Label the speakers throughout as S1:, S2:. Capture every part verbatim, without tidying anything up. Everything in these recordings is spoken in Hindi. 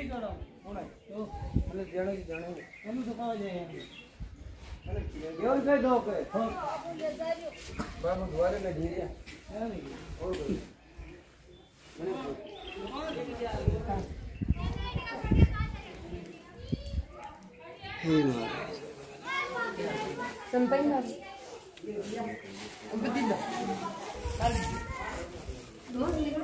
S1: करो होना तो मतलब जाने की जाने हम तो कहां जाए यो पे दो के बाबू द्वारे में धीरे है नहीं और हे महाराज
S2: संताई ना
S1: अब दिल दो निकलो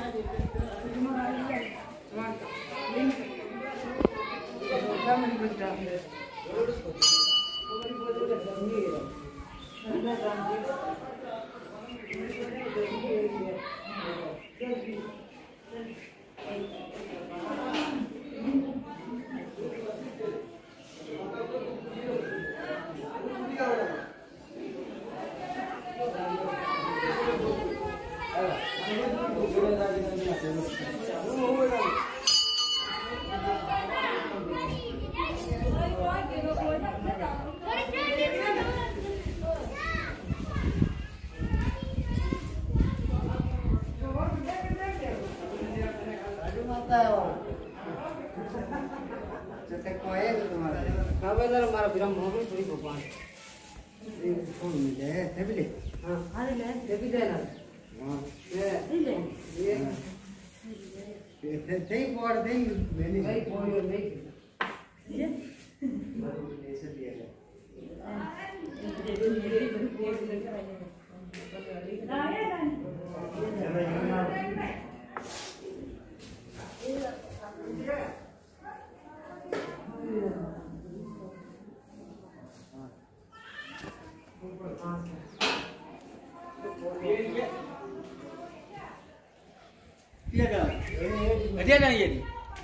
S1: हमारा विराम हो गई थोड़ी भगवान फोन मिले है ले हां अरे ले दे भी देना हां ये ये ये थे बोर्ड दे मैंने भाई बोर्ड नहीं ये ऐसे दिया है क्या कर हटिया नहीं ये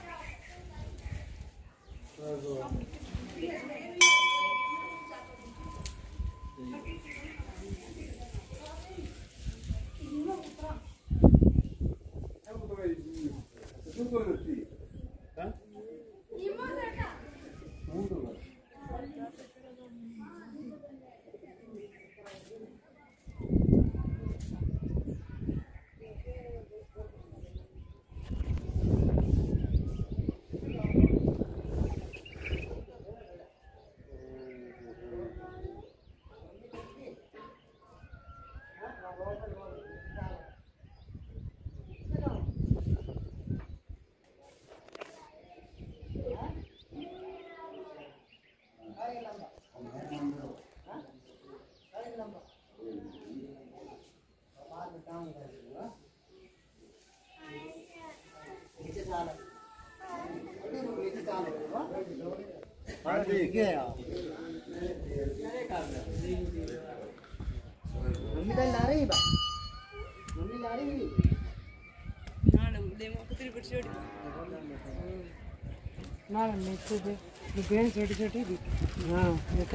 S1: हाँ ठीक है यार मम्मी तो ला रही बा मम्मी ला रही
S2: ना डेमो कुतरी पर छोड़ ना नहीं तो दे दुकान छोटी छोटी दी हां लेकिन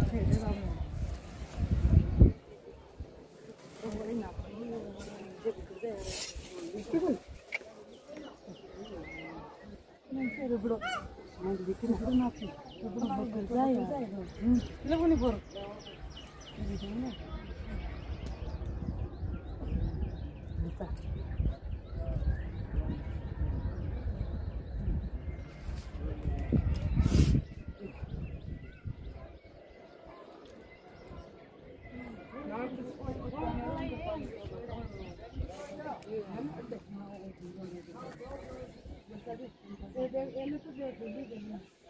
S2: Bro, mau bikin apa nanti? Bro, mau kerja ya? Hmm, kenapa nih bro? Di mana? Bisa. Ele ele tudo